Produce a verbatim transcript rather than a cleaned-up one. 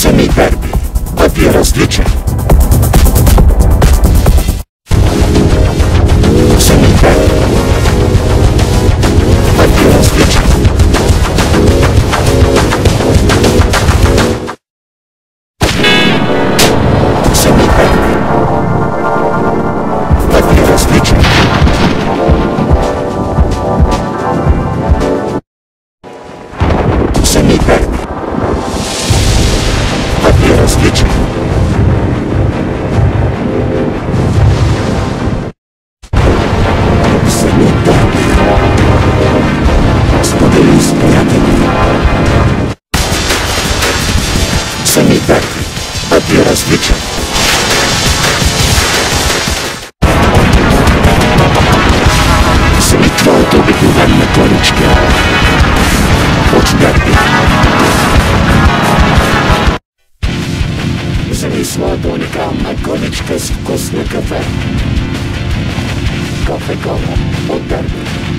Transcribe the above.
Семидерби. Път е различен. Семидерби. Път е различен. Семидерби. Път е различен. Семидерби. Път е различен. Семидерби. Сподели с приятели. Семидерби. Път е различен. Семи твоята обикновена коничка. От дерби. Вземи своята уникална коничка с вкус на кафе. Кофе-кола от дерби.